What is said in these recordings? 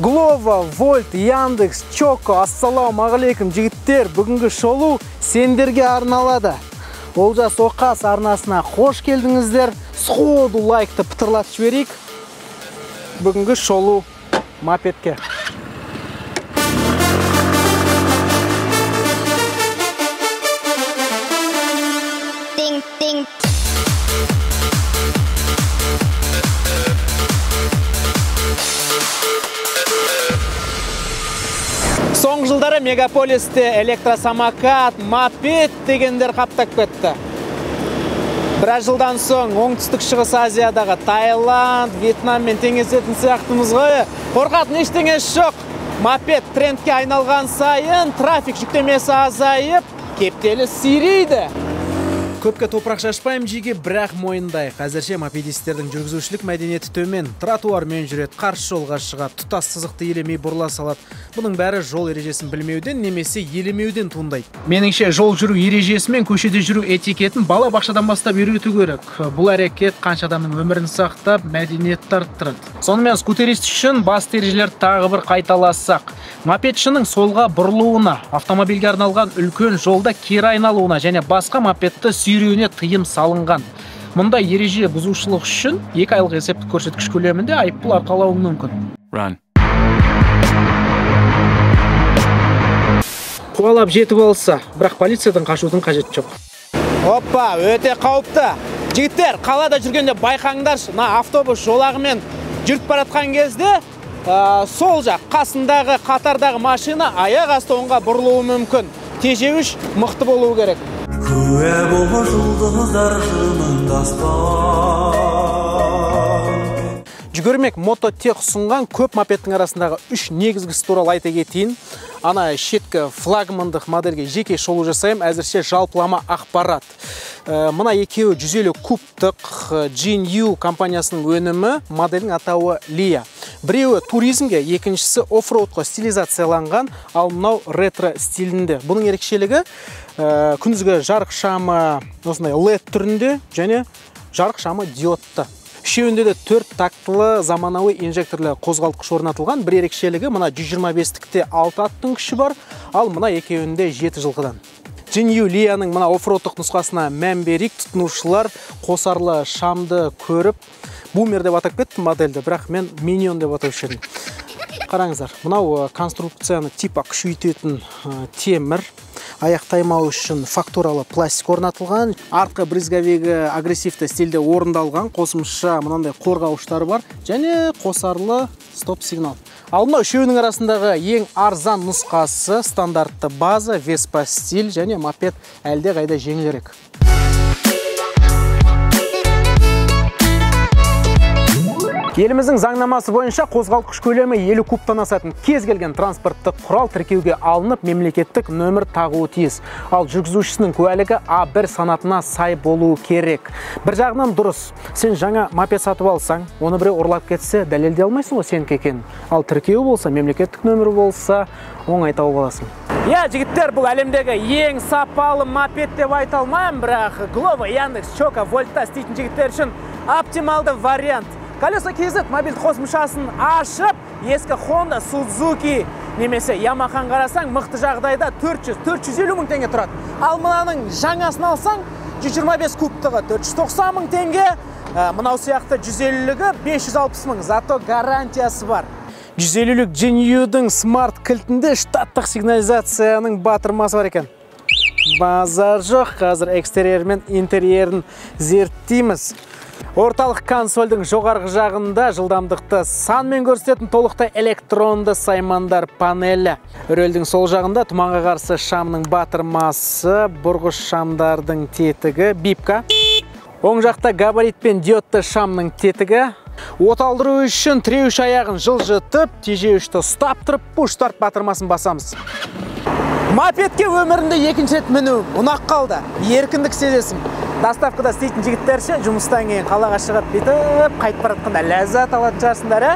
Глова, Вольт, Яндекс, Чоко, ассалаумағалейкум жігіттер, бүгінгі шолу сендерге арналады. Олжас Оқас арнасына қош келдіңіздер. Сходу лайкты пытырлатып жіберейік. Бүгінгі шолу мопедке. Соңғы жылдары мегаполисте электросамокат, мопед дегендер қаптап кетті. Біраз жылдан соң оңтүстік шығыс Азиядағы Таиланд, Вьетнам мен теңесетін сияқтымызға қорқатын ештеңесі жоқ. Мопед трендке айналған сайын трафик жүктемесі азайып, кептелі сирейді. Көпке топырақ шашпайым жеге, бірақ мойындайық. Әзірше мопедистердің жүргізушілік мәдениеті төмен. Тротуармен жүреді, қарсы жолға шығады, тұтас сызықты елемей бұрыла салады. Бұның бәрі жол ережесін білмеуден немесе елемеуден туындайды. Меніңше, жол жүру ережесі мен көшеде жүру этикетін бала бақшадан бастап үйрету керек. Бұл әрекет қанша адамның өмірін сақтап, мәдениетті арттырады. Сонымен скутерист үшін басты ережелер тағы бір қайталассақ. Мопедшінің солға бұрылуына, автомобильге арналған үлкен жолда кері айналуына және басқа мопедті сүйреуіне тыйым салынған. Мұндай ереже бұзушылық үшін 2 айлық есептік көрсеткіш көлемінде айыппұл арқалауы мүмкін. Қуалап жетіп алса, бірақ полициядан қашудың қажеті жоқ. Опа, өте қауіпті. Жігіттер, қалада жүргенде байқаңдаршы, автобус жолағымен жүріп баратқан кезде сол жақ қасындағы қатардағы машина аяқ асты оңға бұрылуы мүмкін. Тежеуіш мықты болуы керек. Күе болу жұлдыздар жымыңдастан. Жүгірмек мототех ұсынған көп мопедтің арасындағы 3 негізгісі туралы айта кетейін. Ана шеткі флагмандық модельге жеке шолу жасайым, әзірше жалпылама ақпарат. Мына екеуі 150 кубтық GNU компаниясының өнімі, модельдің атауы Лия. Біреуі туризмге, екіншісі оффроудқа стилизацияланған, ал мынау ретро стилінде. Бұның ерекшелігі күндізгі жарық шамы осындай LED түрінде және жарық шамы диодты. Үшеуінде де 4 тактылы заманауи инжекторлы қозғалтқыш орнатылған. Бір ерекшелігі мына 125-тікте 6 аттың күші бар, ал мына екеуінде 7 жылқыдан. GNU Лияның мына оффроудтық нұсқасына мән берейік. Тұтынушылар қосарлы шамды көріп, бумер деп атап кетті модельді, бірақ мен миньон деп атап едім. Қараңыздар, мынау конструкцияны типа күшейтетін темір, аяқ таймау үшін фактуралы пластик орнатылған, артқы брызговигі агрессивті стильде орындалған, қосымша мынандай қорғауыштар бар және қосарлы стоп сигнал. Ал мынау үшеуінің арасындағы ең арзан нұсқасы стандартты база, Vespa стиль және мопед әлде қайда жеңілірек. Еліміздің заңнамасы бойынша қозғалтқыш көлемі 50 кубтан асатын кез келген транспорттық құрал тіркеуге алынып, мемлекеттік нөмір тағуы тиіс. Ал жүргізушісінің куәлігі А1 санатына сай болуы керек. Бір жағынан дұрыс. Сен жаңа мопед сатып алсаң, оны біреу ұрлап кетсе, дәлелдей алмайсың ғой сенікі екенін. Ал тіркеуі болса, мемлекеттік нөмірі болса, оңай тауып аласың. Жігіттер, бұл әлемдегі ең сапалы мопед деп айта алмаймын, бірақ Глова, Яндекс, Чоко, Вольтта істейтін жігіттер үшін оптималды вариант. Колеса KZ мобиль қосымшасын ашып, ескі Honda, Suzuki немесе Yamaha қарасаң, мықты жағдайда 400-450 мың теңге тұрады. Ал мынаның жаңасын алсаң, 125 кубтығы 490 мың теңге, мынау сияқты 150-лігі 560 мың, зато гарантиясы бар. 150-лік GNU-дің смарт кілтінде штаттық сигнализацияның батырмасы бар екен. Базар жоқ, қазір экстерьер мен интерьерін зерттейміз. Орталық консольдің жоғарғы жағында жылдамдықты санмен көрсететін толықтай электронды саймандар панелі. Рөлдің сол жағында тұманға қарсы шамның батырмасы, бұрғыш шамдардың тетігі, бипка. Оң жақта габарит пен диодты шамның тетігі. Оталдыру үшін тіреуіш аяғын жылжытып, тежеуішті ұстап тұрып, пуш-старт батырмасын басамыз. Мопедке өмірінде екінші рет міну ұнақ қалды, еркіндік сезесің. Доставкада істейтін жігіттерше жұмыстан кейін қалаға шығып бетіп, қайтып баратқанда ләззат алатын шығарсыңдар.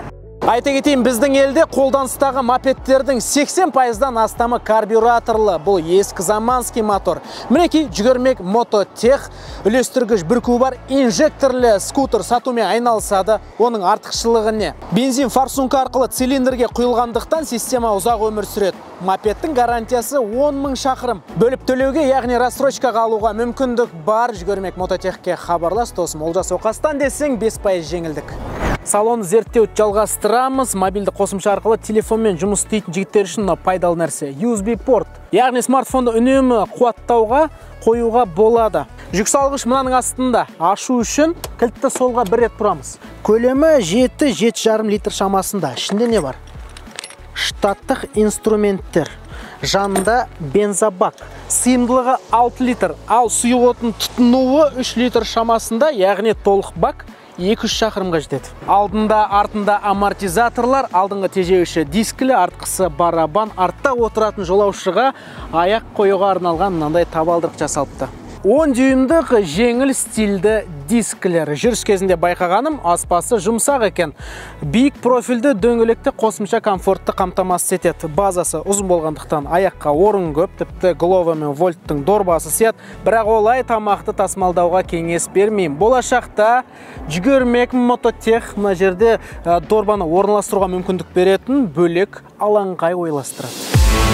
Айта кетейін, біздің елде қолданыстағы мопедтердің 80%-дан астамы карбюраторлы. Бұл ескі заманский мотор. Мінекей жүгірмек мототех, үлестіргіш бір куб бар инжекторлы скутер сатумен айналысады. Оның артықшылығы не? Бензин форсунка арқылы цилиндрге құйылғандықтан система ұзақ өмір сүреді. Мопедтің гарантиясы 10 000 шақырым. Бөліп төлеуге, яғни рассрочкаға алуға мүмкіндік бар. Жүгірмек мототехке хабарлас, досым. Олжас Оқастан десең 5% жеңілдік. Салон зерттеуді жалғастырамыз. Мобильді қосымша арқылы телефонмен жұмыс істейтін жігіттер үшін пайдалы нәрсе. USB порт. Яғни смартфонды үнемі қуаттауға қоюға болады. Жүк салғыш мынаның астында. Ашу үшін кілтті солға бір рет бұрамыз. Көлемі 7-7,5 литр шамасында. Ішінде не бар? Штаттық инструменттер. Жанында бензобак. Сыйымдылығы 6 литр. Ал сұйық отын тұтынуы 3 литр шамасында, яғни толық бак 200 шақырымға жетеді. Алдында, артында амортизаторлар, алдыңғы тежеуші дискілі, артқысы барабан, артта отыратын жолаушыға аяқ қоюға арналған мынандай табалдырық жасалыпты. 10 дюймдік жеңіл стильді дискілер. Жүріс кезінде байқағаным, аспасы жұмсақ екен. Биік профильді дөңгелекті қосымша комфортты қамтамасыз етеді. Базасы ұзын болғандықтан аяққа орын көп, тіпті Glovo мен Volt'тың дорбасы сият, бірақ олай тамақты тасымалдауға кеңес бермеймін. Болашақта жүгірмек мототех мына жерде дорбаны орналастыруға мүмкіндік беретін бөлек алаңқай ойластырады.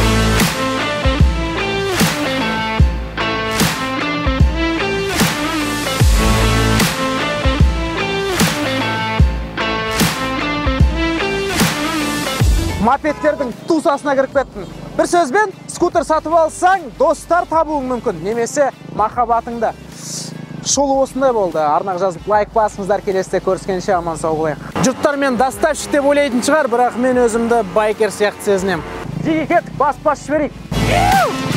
Мопедтердің тусасына кіріп кеттің. Бір сөзбен, скутер сатып алсаң, достар табуың мүмкін, немесе махаббатыңда. Шолу осындай болды. Арнаға жазып лайк басыңыздар, келесіде көріскенше аман сау болайық. Жұрттармен доставщик деп ойлайтын шығар, бірақ мен өзімді байкер сияқты сезінем. Жеге кеттік, бас жіберейік.